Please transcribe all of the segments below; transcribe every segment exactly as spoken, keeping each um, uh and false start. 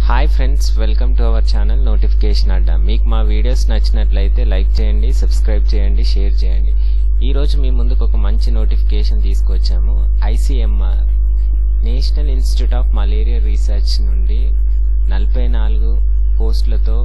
Hi friends, welcome to our channel notification అడ్డా. మీకు మా వీడియోస్ నచ్చినట్లయితే లైక్ చేయండి, సబ్స్క్రైబ్ చేయండి, షేర్ చేయండి. ఈరోజు మీ ముందుకు ఒక మంచి నోటిఫికేషన్ తీసుకొచ్చాము. ICMR national institute of malaria research నుండి నలభై నాలుగు పోస్టులతో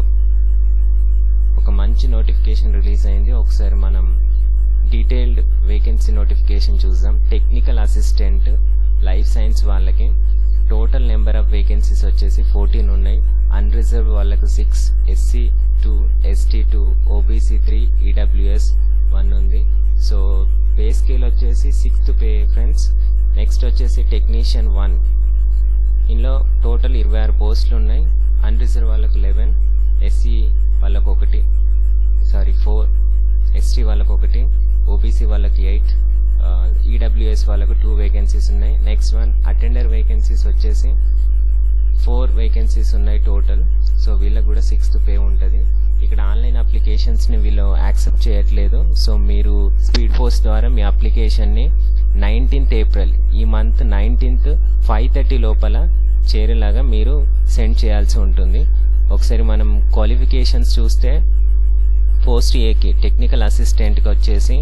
ఒక మంచి నోటిఫికేషన్ రిలీజ్ అయింది. ఒకసారి మనం డీటెయిల్డ్ వేకెన్సీ నోటిఫికేషన్ చూద్దాం. టెక్నికల్ అసిస్టెంట్ లైఫ్ సైన్స్ వాళ్ళకి టోటల్ నెంబర్ ఆఫ్ వేకెన్సీస్ వచ్చేసి ఫోర్టీన్ ఉన్నాయి. అన్రిజర్వ్ వాళ్ళకు six, SC two, ST two, OBC three, EWS one ఉంది. సో పే స్కేల్ వచ్చేసి సిక్స్త్ పే ఫ్రెండ్స్. నెక్స్ట్ వచ్చేసి టెక్నీషియన్ వన్, ఇందులో total ఇరవై ఆరు పోస్టులు ఉన్నాయి. అన్రిజర్వ్ వాళ్ళకు లెవెన్, ఎస్సీ వాళ్ళకు ఒకటి సారీ ఫోర్, ఎస్టీ వాళ్ళకు ఒకటి, ఓబీసీ వాళ్ళకి ఎయిట్, ఈడబ్ల్యూఎస్ వాళ్ళకు టూ వేకెన్సీస్ ఉన్నాయి. నెక్స్ట్ వన్ అటెండర్ వేకెన్సీస్ వచ్చేసి ఫోర్ వేకెన్సీస్ ఉన్నాయి టోటల్. సో వీళ్ళకి కూడా సిక్స్త్ పే ఉంటుంది. ఇక్కడ ఆన్లైన్ అప్లికేషన్స్ని వీళ్ళు యాక్సెప్ట్ చేయట్లేదు. సో మీరు స్పీడ్ పోస్ట్ ద్వారా మీ అప్లికేషన్ని నైన్టీన్త్ ఏప్రిల్ ఈ మంత్ నైన్టీన్త్ ఫైవ్ థర్టీ లోపల చేరేలాగా మీరు సెండ్ చేయాల్సి ఉంటుంది. ఒకసారి మనం క్వాలిఫికేషన్స్ చూస్తే పోస్ట్ ఏకి టెక్నికల్ అసిస్టెంట్కి వచ్చేసి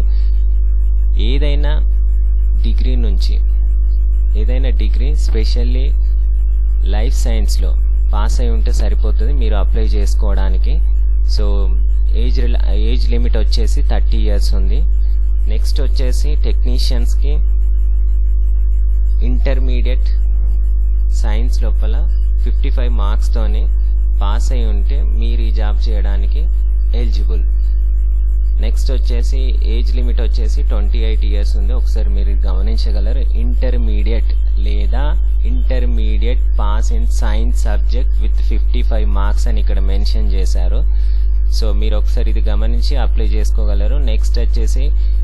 ఏదైనా డిగ్రీ నుంచి ఏదైనా డిగ్రీ స్పెషల్లీ లైఫ్ సైన్స్లో పాస్ అయి ఉంటే సరిపోతుంది మీరు అప్లై చేసుకోవడానికి. సో ఏజ్ ఏజ్ లిమిట్ వచ్చేసి థర్టీ ఇయర్స్ ఉంది. నెక్స్ట్ వచ్చేసి టెక్నీషియన్స్కి ఇంటర్మీడియట్ సైన్స్ లోపల ఫిఫ్టీ ఫైవ్ మార్క్స్తోని పాస్ అయి ఉంటే మీరు ఈ జాబ్ చేయడానికి ఎలిజిబుల్. నెక్స్ట్ వచ్చేసి ఏజ్ లిమిట్ వచ్చేసి ట్వంటీ ఎయిట్ ఇయర్స్ ఉంది. ఒకసారి మీరు గమనించగలరు. ఇంటర్మీడియట్ లేదా intermediate pass in science subject with fifty five marks అని ఇక్కడ మెన్షన్ చేశారు. సో మీరు ఒకసారి ఇది గమనించి అప్లై చేసుకోగలరు. నెక్స్ట్ వచ్చేసి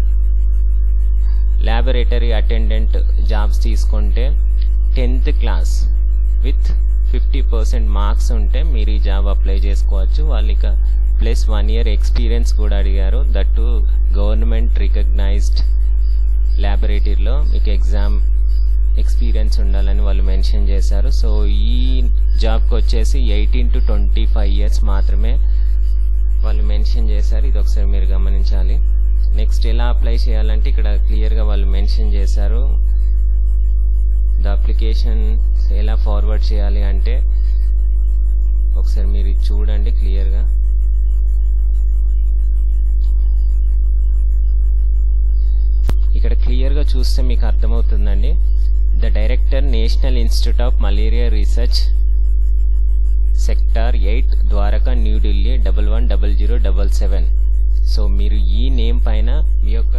ల్యాబొరేటరీ అటెండెంట్ జాబ్స్ తీసుకుంటే tenth class with fifty percent marks ఉంటే మీరు ఈ జాబ్ అప్లై చేసుకోవచ్చు. వాళ్ళు ఇక ప్లస్ వన్ ఇయర్ ఎక్స్పీరియన్స్ కూడా అడిగారు. దట్టు గవర్నమెంట్ రికగ్నైజ్డ్ ల్యాబొరేటరీలో మీకు ఎగ్జామ్ ఎక్స్పీరియన్స్ ఉండాలని వాళ్ళు మెన్షన్ చేశారు. సో ఈ జాబ్కి వచ్చేసి eighteen to twenty five years మాత్రమే వాళ్ళు మెన్షన్ చేశారు. ఇది ఒకసారి మీరు గమనించాలి. నెక్స్ట్ ఎలా అప్లై చేయాలంటే ఇక్కడ క్లియర్గా వాళ్ళు మెన్షన్ చేశారు. ద అప్లికేషన్ ఎలా ఫార్వర్డ్ చేయాలి అంటే ఒకసారి మీరు చూడండి క్లియర్గా. ఇక్కడ క్లియర్గా చూస్తే మీకు అర్థమవుతుందండి. The director national institute of malaria research sector eight Dwarka New Delhi double one double zero double seven. So మీరు ఈ నేమ్ పైన మీ యొక్క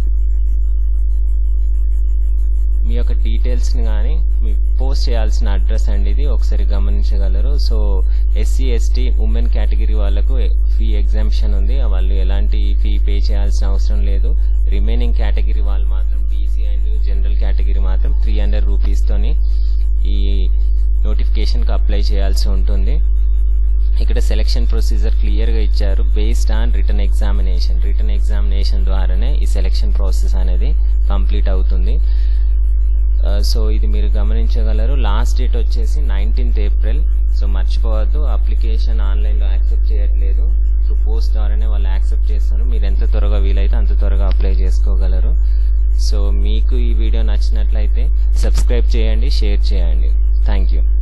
మీ యొక్క డీటెయిల్స్ని కానీ మీ పోస్ట్ చేయాల్సిన అడ్రస్ అండి ఇది. ఒకసారి గమనించగలరు. So SC ST women category వాళ్ళకు ఫీ ఎగ్జామ్షన్ ఉంది. వాళ్ళు ఎలాంటి ఫీ పే చేయాల్సిన అవసరం లేదు. రిమైనింగ్ కేటగిరీ వాళ్ళు మాత్రం బీసీ అండ్ జనరల్ కేటగిరీ మాత్రం త్రీ హండ్రెడ్ రూపీస్తోని ఈ నోటిఫికేషన్కి అప్లై చేయాల్సి ఉంటుంది. ఇక్కడ సెలెక్షన్ ప్రొసీజర్ క్లియర్గా ఇచ్చారు. Based on written examination written examination ద్వారానే ఈ సెలెక్షన్ ప్రాసెస్ అనేది కంప్లీట్ అవుతుంది. సో ఇది మీరు గమనించగలరు. లాస్ట్ డేట్ వచ్చేసి నైన్టీన్త్ ఏప్రిల్. సో మర్చిపోవద్దు, అప్లికేషన్ ఆన్లైన్లో యాక్సెప్ట్ చేయట్లేదు. సో పోస్ట్ ద్వారానే వాళ్ళు యాక్సెప్ట్ చేస్తారు. మీరు ఎంత త్వరగా వీలైతే అంత త్వరగా అప్లై చేసుకోగలరు. సో మీకు ఈ వీడియో నచ్చినట్లయితే సబ్స్క్రైబ్ చేయండి, షేర్ చేయండి. Thank you.